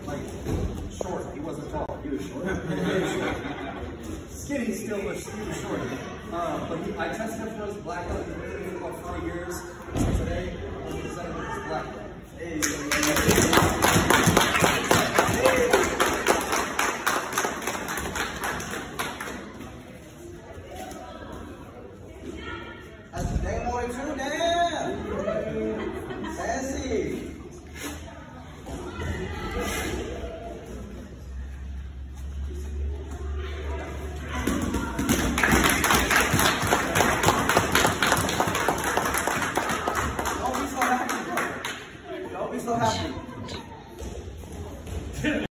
like short. He wasn't tall. He was short. Skinny still, but he was short. But I tested him for his black belt. He's been doing it about 4 years. So today.